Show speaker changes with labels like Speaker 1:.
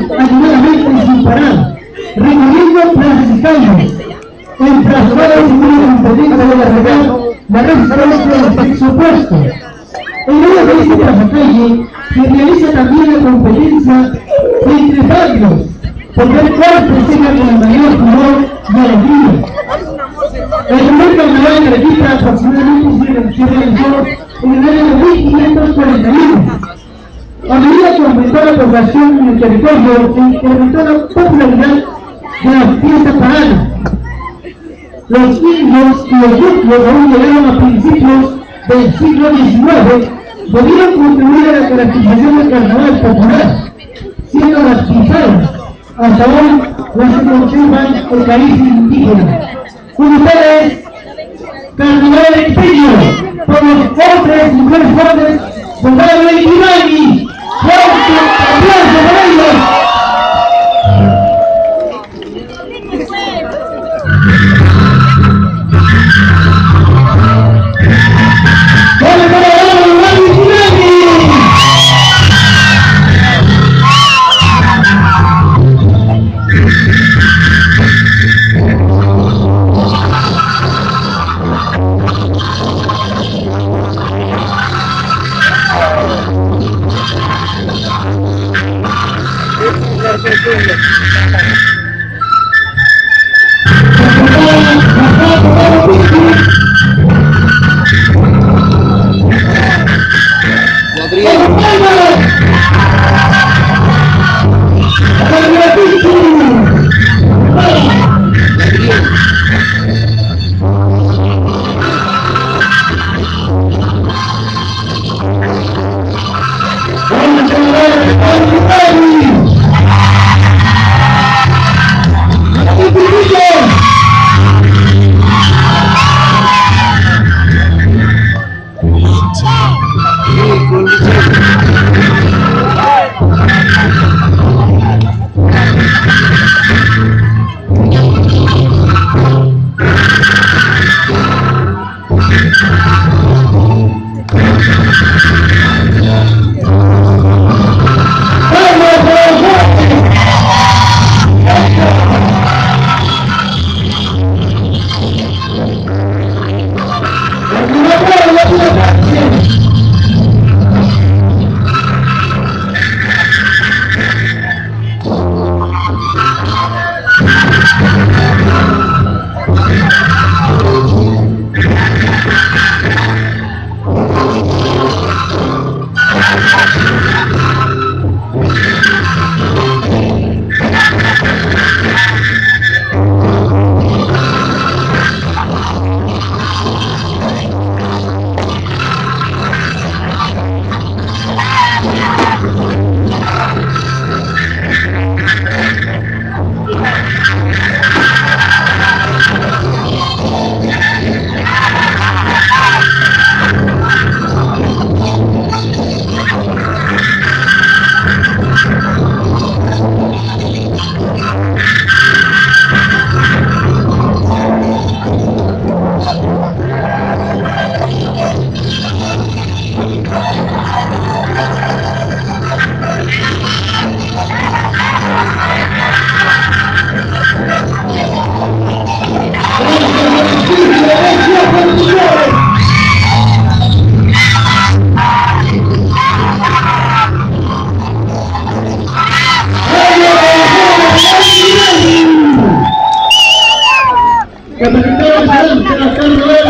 Speaker 1: animadamente sin parar, recorriendo plazas y calles, enfrascados en una competencia de la resistencia del sexo opuesto. En medio de este pasacalle se realiza también la competencia entre barrios, por ver cuál presenta con el mayor furor y alegría. El primer carnaval registra aproximadamente se realizó en el año 1541. A medida que aumentó la población en el territorio, se incrementó la popularidad de las fiestas paganas. Los indios y los núcleos aún llegaron a principios del siglo XIX, debieron contribuir a la caracterización del carnaval popular, siendo las pisadas, hasta hoy las que conservan el país indígena. Con ustedes, Carnaval Expedio, por los hombres y mujeres jóvenes, Soldado de Ivani, fuerte aplauso para ellos. Capitán,